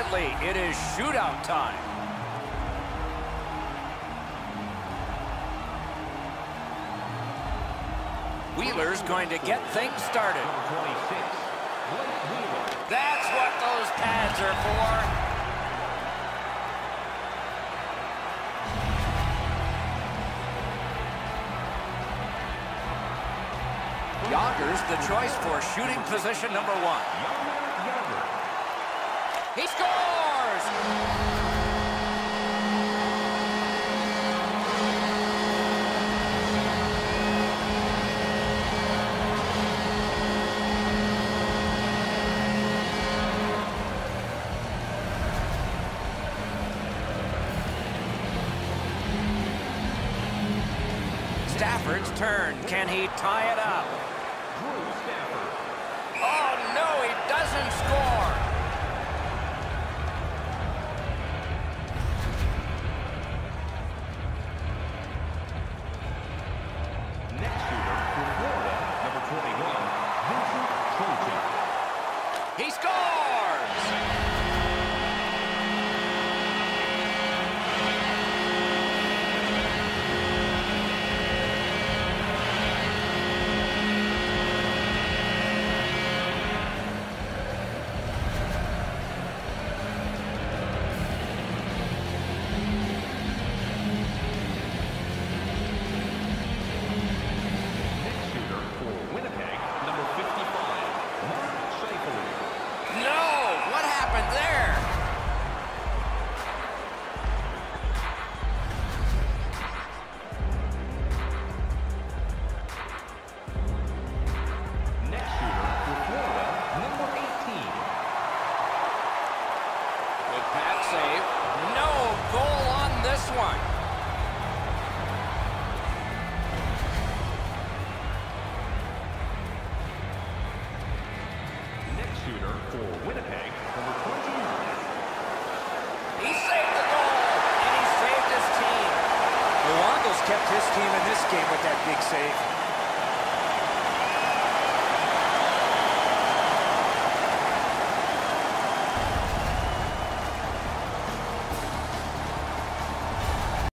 immediately. It is shootout time. Wheeler's going to get things started. That's what those pads are for. Yonkers the choice for shooting position number 1. He scores! Stafford's turn. Can he tie it up? Oh, no, he doesn't score. Next shooter for Florida, number 21, Vincent Trocheck. He scores! Shooter for Winnipeg, number 29. He saved the goal, and he saved his team. Luongo's kept his team in this game with that big save.